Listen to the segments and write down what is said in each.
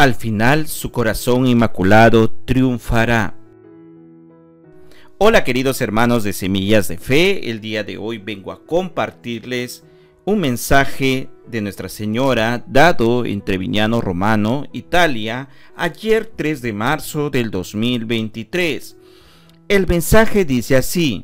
Al final su corazón inmaculado triunfará. Hola queridos hermanos de Semillas de Fe, el día de hoy vengo a compartirles un mensaje de Nuestra Señora dado en Treviñano Romano, Italia, ayer 3 de marzo del 2023. El mensaje dice así: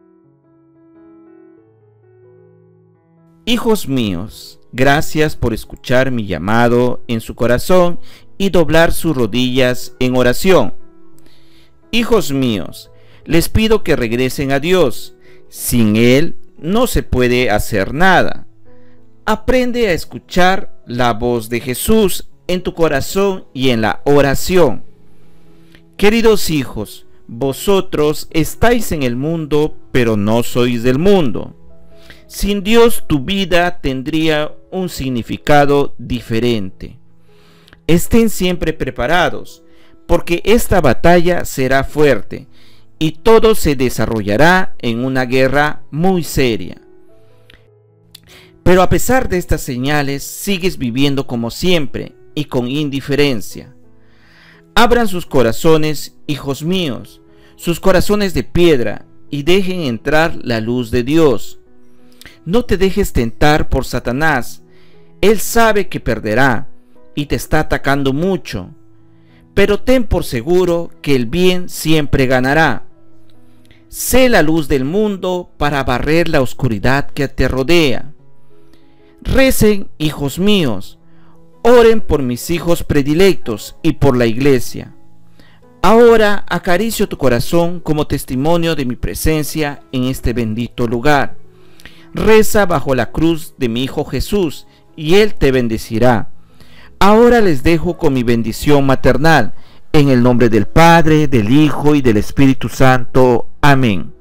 Hijos míos, gracias por escuchar mi llamado en su corazón y doblar sus rodillas en oración. Hijos míos, les pido que regresen a Dios. Sin Él no se puede hacer nada. Aprende a escuchar la voz de Jesús en tu corazón y en la oración. Queridos hijos, vosotros estáis en el mundo, pero no sois del mundo. Sin Dios tu vida tendría un significado diferente. Estén siempre preparados, porque esta batalla será fuerte y todo se desarrollará en una guerra muy seria. Pero a pesar de estas señales, sigues viviendo como siempre y con indiferencia. Abran sus corazones, hijos míos, sus corazones de piedra, y dejen entrar la luz de Dios. No te dejes tentar por Satanás. Él sabe que perderá y te está atacando mucho, pero ten por seguro que el bien siempre ganará. Sé la luz del mundo para barrer la oscuridad que te rodea. Recen, hijos míos, oren por mis hijos predilectos y por la iglesia. Ahora acaricio tu corazón como testimonio de mi presencia en este bendito lugar. Reza bajo la cruz de mi Hijo Jesús y Él te bendecirá. Ahora les dejo con mi bendición maternal, en el nombre del Padre, del Hijo y del Espíritu Santo. Amén.